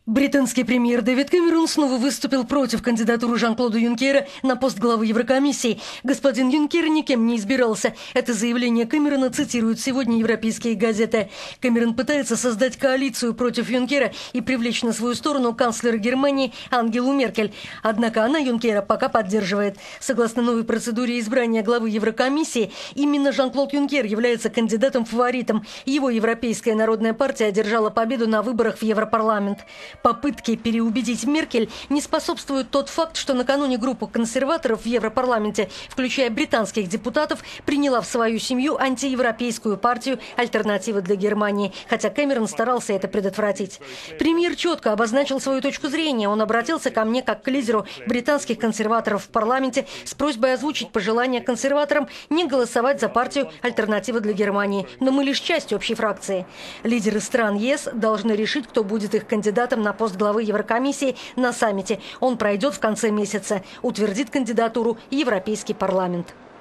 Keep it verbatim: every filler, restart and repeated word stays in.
Британский премьер Дэвид Кэмерон снова выступил против кандидатуры Жан-Клода Юнкера на пост главы Еврокомиссии. Господин Юнкер никем не избирался. Это заявление Кэмерона цитируют сегодня европейские газеты. Кэмерон пытается создать коалицию против Юнкера и привлечь на свою сторону канцлера Германии Ангелу Меркель. Однако она Юнкера пока поддерживает. Согласно новой процедуре избрания главы Еврокомиссии, именно Жан-Клод Юнкер является кандидатом-фаворитом. Его Европейская народная партия одержала победу на выборах в Европарламент. Попытки переубедить Меркель не способствует тот факт, что накануне группа консерваторов в Европарламенте, включая британских депутатов, приняла в свою семью антиевропейскую партию «Альтернатива для Германии», хотя Кэмерон старался это предотвратить. Премьер четко обозначил свою точку зрения. Он обратился ко мне как к лидеру британских консерваторов в парламенте с просьбой озвучить пожелания консерваторам не голосовать за партию «Альтернатива для Германии». Но мы лишь часть общей фракции. Лидеры стран ЕС должны решить, кто будет их кандидатом на пост главы Еврокомиссии на саммите. Он пройдет в конце месяца. Утвердит кандидатуру Европейский парламент.